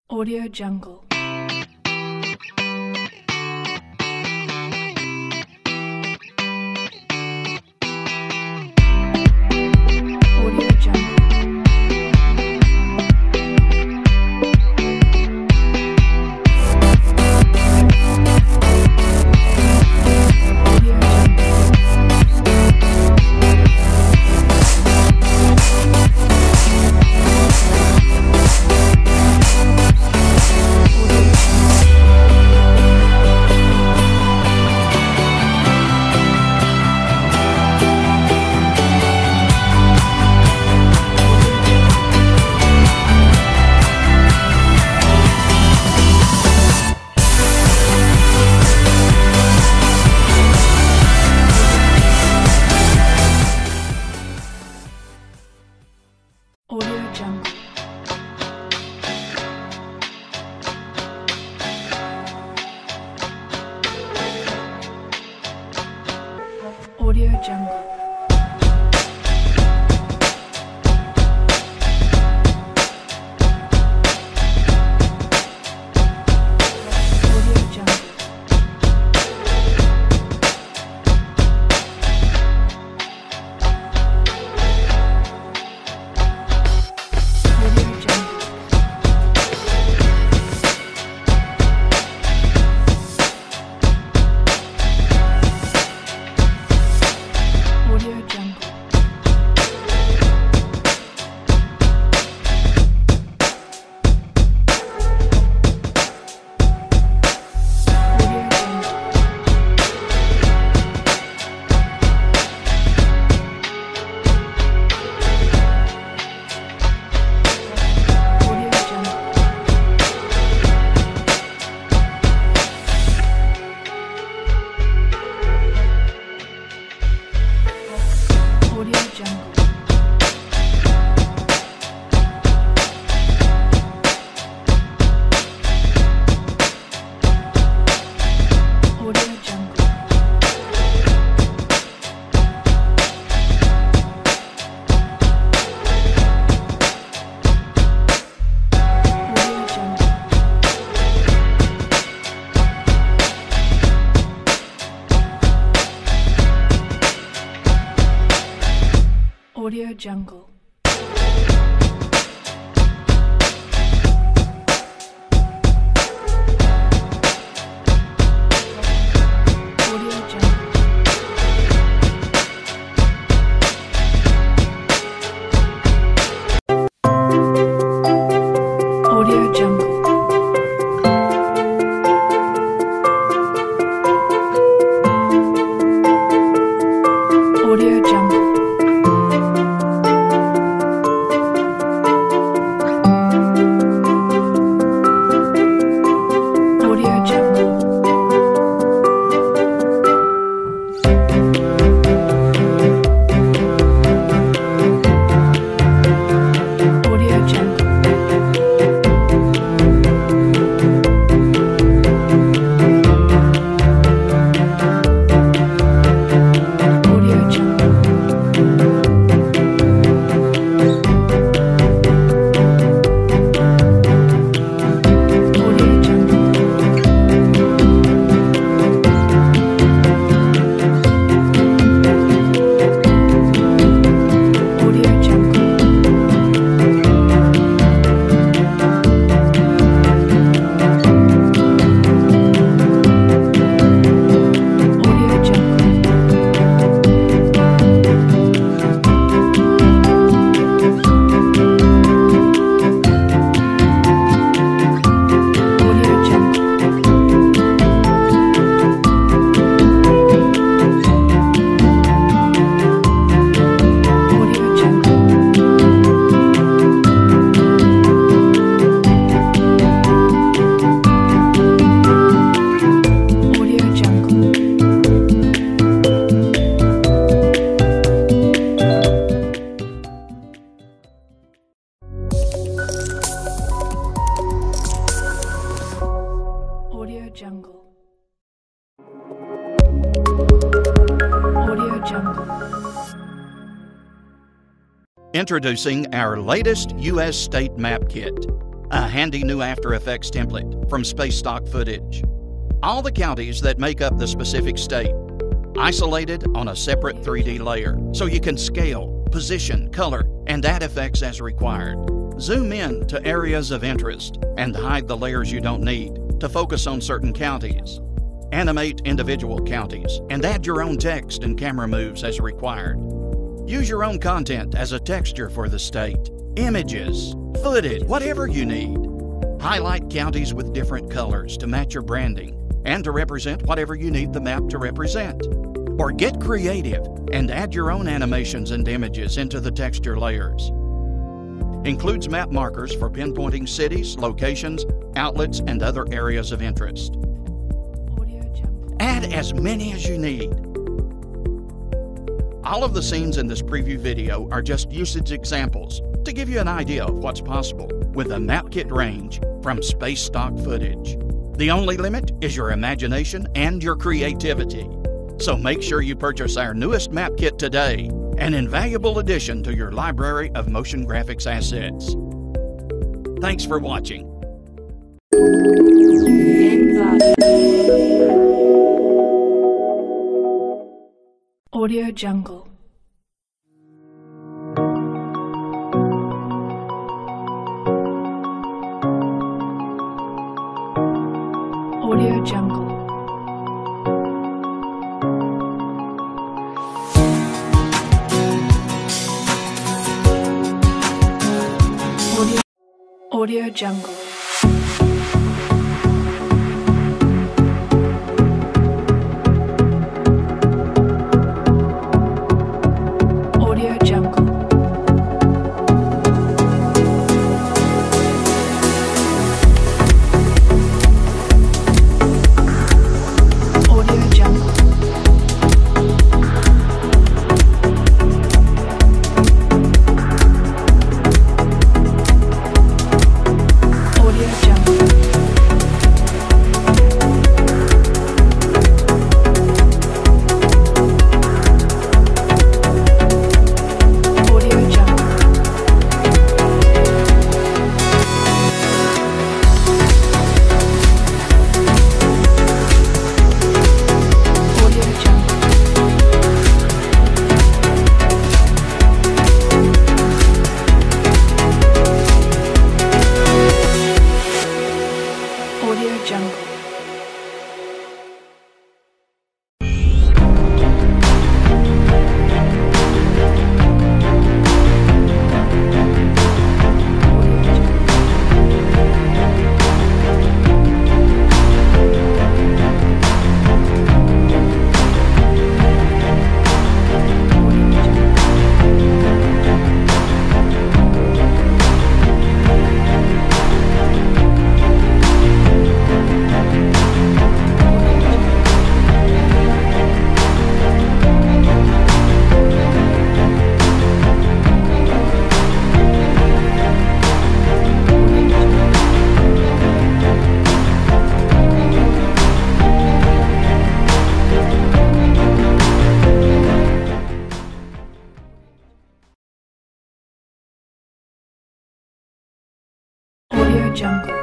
Audio Jungle. Audio Jungle. Audio Jungle. Audio Jungle. Audio Jungle. Audio Jungle. Audio Jungle. Audio Jungle. Audio Jungle. Introducing our latest U.S. state map kit. A handy new After Effects template from Space Stock Footage. All the counties that make up the specific state, isolated on a separate 3D layer, so you can scale, position, color, and add effects as required. Zoom in to areas of interest and hide the layers you don't need to focus on certain counties. Animate individual counties and add your own text and camera moves as required. Use your own content as a texture for the state, images, footage, whatever you need. Highlight counties with different colors to match your branding and to represent whatever you need the map to represent. Or get creative and add your own animations and images into the texture layers. Includes map markers for pinpointing cities, locations, outlets, and other areas of interest. Add as many as you need. All of the scenes in this preview video are just usage examples to give you an idea of what's possible with the Map Kit range from Space Stock Footage. The only limit is your imagination and your creativity. So make sure you purchase our newest Map Kit today, an invaluable addition to your library of motion graphics assets. Thanks for watching. Audio Jungle. Audio Jungle. Audio Jungle. Audio Jungle. Audio Jungle. Audio Jungle. Audio Jungle.